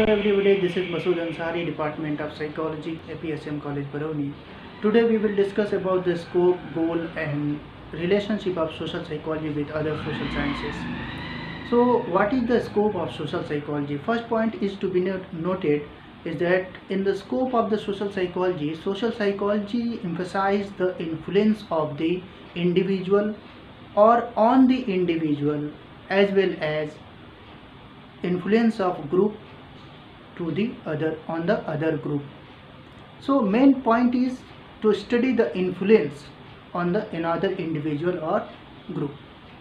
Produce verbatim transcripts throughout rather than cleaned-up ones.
everybody, this is Masood Ansari, Department of Psychology, A P S M College, Barauni. Today we will discuss about the scope, goal and relationship of social psychology with other social sciences. So what is the scope of social psychology? First point is to be noted is that in the scope of the social psychology, social psychology emphasizes the influence of the individual or on the individual as well as influence of group to the other on the other group. So main point is to study the influence on the another individual or group.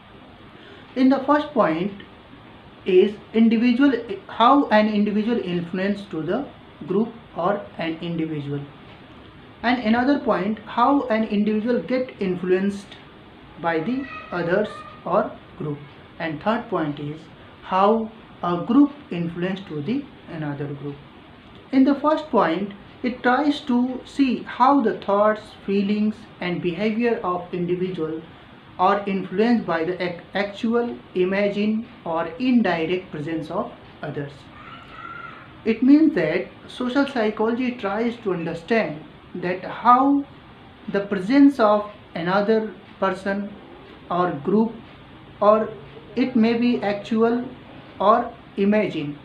In the first point is individual, how an individual influence to the group or an individual, and another point how an individual get influenced by the others or group, and third point is how a group influence to the another group. In the first point, it tries to see how the thoughts, feelings and behavior of individual are influenced by the actual, imagined or indirect presence of others. It means that social psychology tries to understand that how the presence of another person or group, or it may be actual or imagined,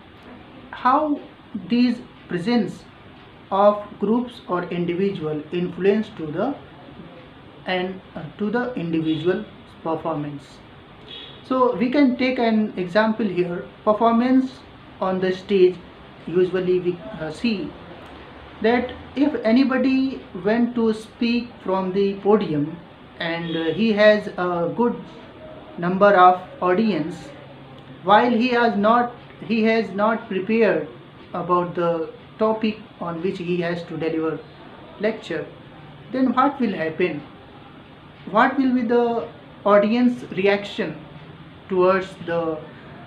how these presence of groups or individual influence to the and uh, to the individual performance. So we can take an example here. Performance on the stage, usually we uh, see that if anybody went to speak from the podium and uh, he has a good number of audience, while he has not he has not prepared about the topic on which he has to deliver lecture, then what will happen? What will be the audience reaction towards the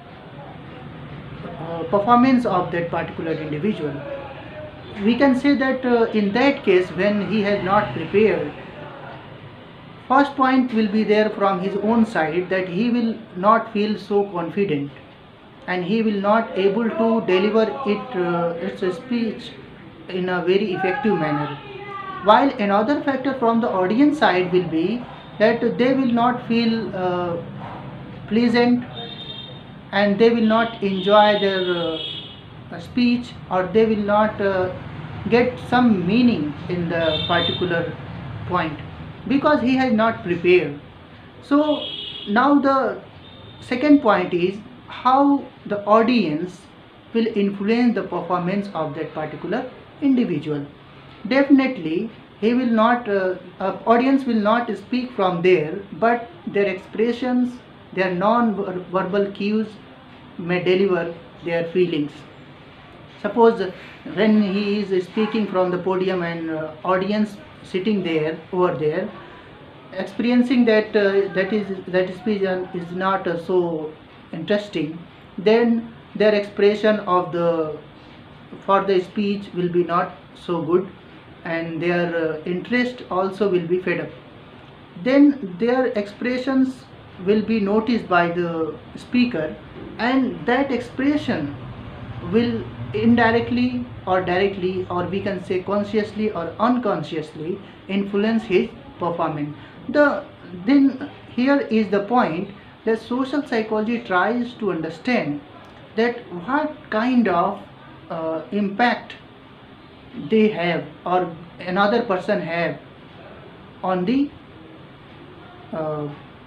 uh, performance of that particular individual? We can say that uh, in that case, when he has not prepared, first point will be there from his own side, that he will not feel so confident and he will not able to deliver it uh, its speech in a very effective manner. While another factor from the audience side will be that they will not feel uh, pleasant and they will not enjoy their uh, speech, or they will not uh, get some meaning in the particular point because he has not prepared. So now the second point is how the audience will influence the performance of that particular individual. Definitely he will not uh, uh, audience will not speak from there, but their expressions, their non-verbal cues may deliver their feelings. Suppose when he is speaking from the podium and uh, audience sitting there over there experiencing that uh, that is that speech is not uh, so interesting, then their expression of the for the speech will be not so good, and their uh, interest also will be fed up. Then their expressions will be noticed by the speaker, and that expression will indirectly or directly, or we can say consciously or unconsciously, influence his performance. The then here is the point that social psychology tries to understand that what kind of uh, impact they have or another person have on the uh,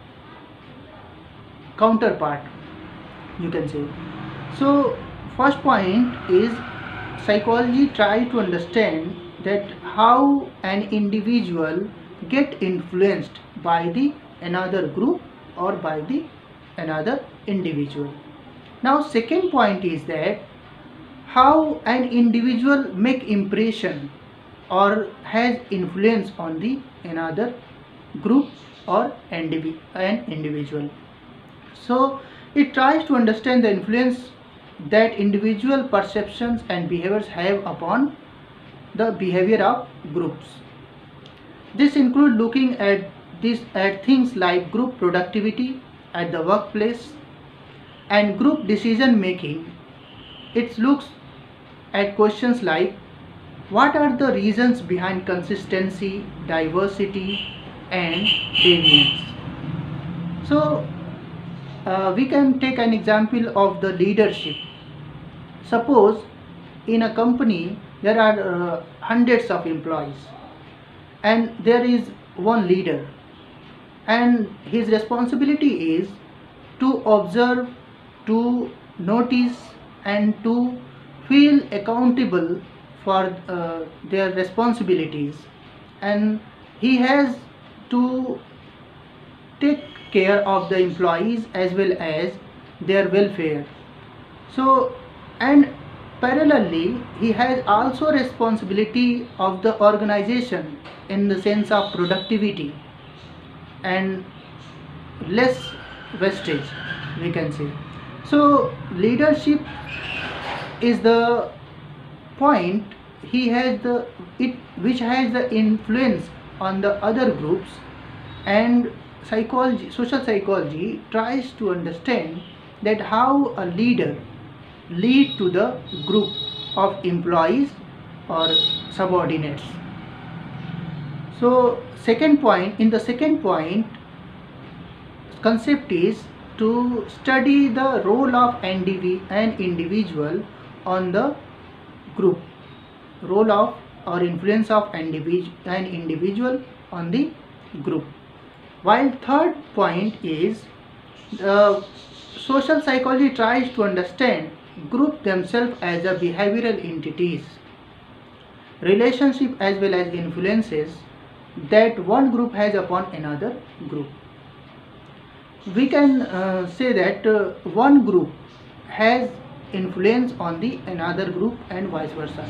counterpart, you can say. So first point is psychology try to understand that how an individual get influenced by the another group or by the another individual. Now second point is that how an individual make impression or has influence on the another group or an individual. So it tries to understand the influence that individual perceptions and behaviors have upon the behavior of groups. This includes looking at this at things like group productivity at the workplace and group decision making it looks at questions like what are the reasons behind consistency, diversity, and variance. So uh, we can take an example of the leadership. Suppose in a company there are uh, hundreds of employees and there is one leader, and his responsibility is to observe, to notice, and to feel accountable for uh, their responsibilities, and he has to take care of the employees as well as their welfare. So, and parallelly he has also responsibility of the organization in the sense of productivity and less wastage, we can say. So leadership is the point he has the it which has the influence on the other groups, and psychology social psychology tries to understand that how a leader lead to the group of employees or subordinates. So second point in the second point concept is to study the role of indivi- an individual on the group, role of or influence of individ- an individual on the group. While third point is uh, social psychology tries to understand group themselves as a behavioral entities, relationship as well as influences that one group has upon another group. We can uh, say that uh, one group has influence on the another group and vice versa.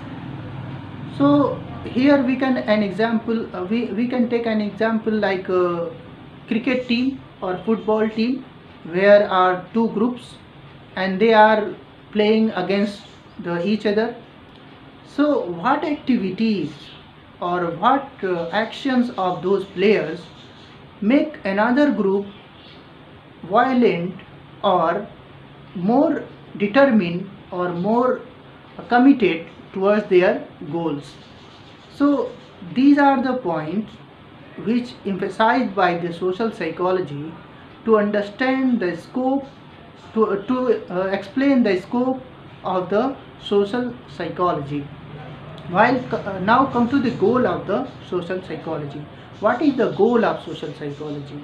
So here we can an example uh, we, we can take an example like a cricket team or football team where are two groups and they are playing against the each other. So what activities or what uh, actions of those players make another group violent or more determined or more committed towards their goals. So these are the points which emphasized by the social psychology to understand the scope to, to uh, explain the scope of the social psychology. While uh, now come to the goal of the social psychology. What is the goal of social psychology?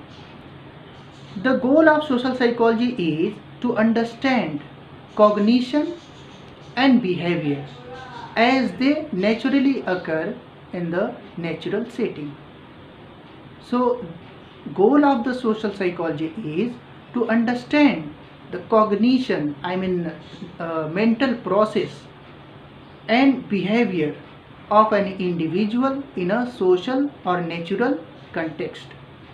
The goal of social psychology is to understand cognition and behavior as they naturally occur in the natural setting. So goal of the social psychology is to understand the cognition, I mean uh, mental process and behavior of an individual in a social or natural context.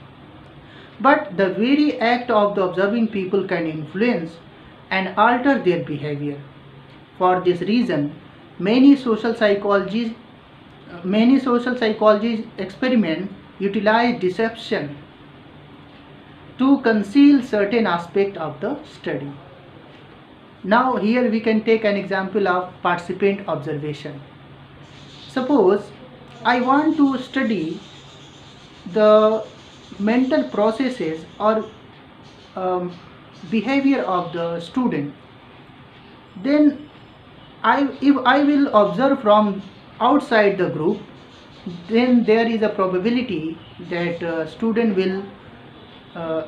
But the very act of the observing people can influence and alter their behavior. For this reason, many social psychologies, many social psychology experiments utilize deception to conceal certain aspect of the study. Now here we can take an example of participant observation. Suppose I want to study the mental processes or um, behavior of the student, then I if I will observe from outside the group, then there is a probability that uh, student will uh,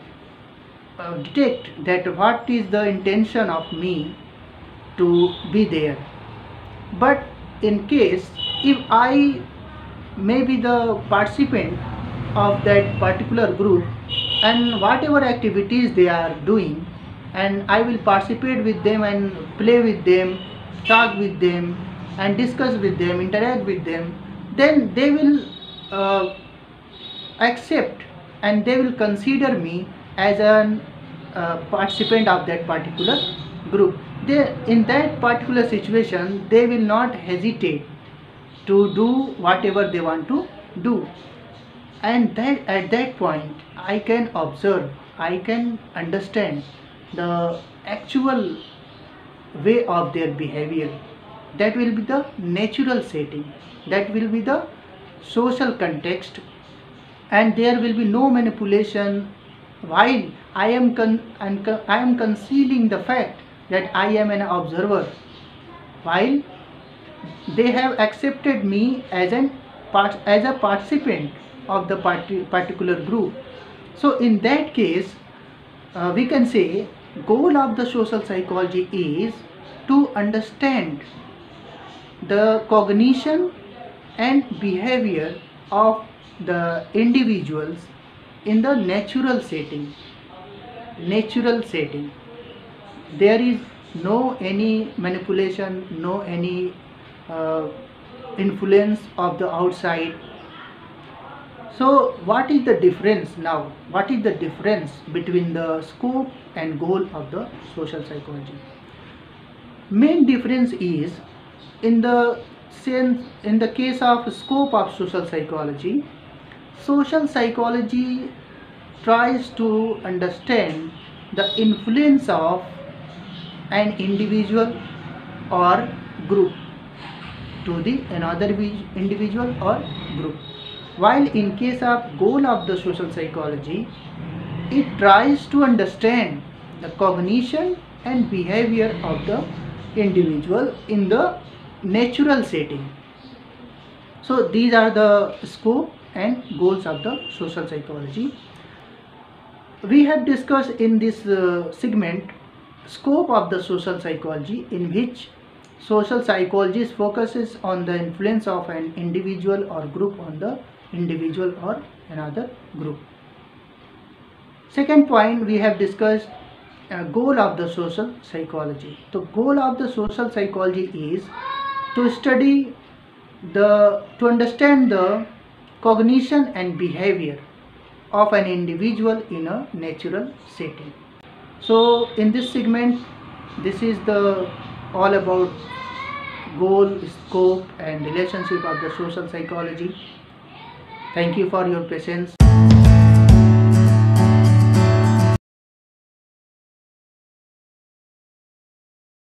uh, detect that what is the intention of me to be there. But in case if I may be the participant of that particular group and whatever activities they are doing, and I will participate with them and play with them, talk with them and discuss with them, interact with them, then they will uh, accept and they will consider me as a uh, participant of that particular group. They, in that particular situation, they will not hesitate to do whatever they want to do. And that at that point I can observe, I can understand the actual way of their behavior. That will be the natural setting, that will be the social context, and there will be no manipulation while I am con- and con- I am concealing the fact that I am an observer, while they have accepted me as an part- as a participant of the parti- particular group. So in that case, uh, we can say goal of the social psychology is to understand the cognition and behavior of the individuals in the natural setting. Natural setting. There is no any manipulation, no any uh, influence of the outside. So what is the difference now? What is the difference between the scope and goal of the social psychology? Main difference is in the sense in the case of scope of social psychology, social psychology tries to understand the influence of an individual or group to the another individual or group, while in case of goal of the social psychology, it tries to understand the cognition and behavior of the individual in the natural setting. So these are the scope and goals of the social psychology. We have discussed in this uh, segment scope of the social psychology, in which social psychologist focuses on the influence of an individual or group on the individual or another group. Second point, we have discussed uh, goal of the social psychology. The goal of the social psychology is to study the to understand the cognition and behavior of an individual in a natural setting. So in this segment, this is the all about goal, scope and relationship of the social psychology. Thank you for your patience.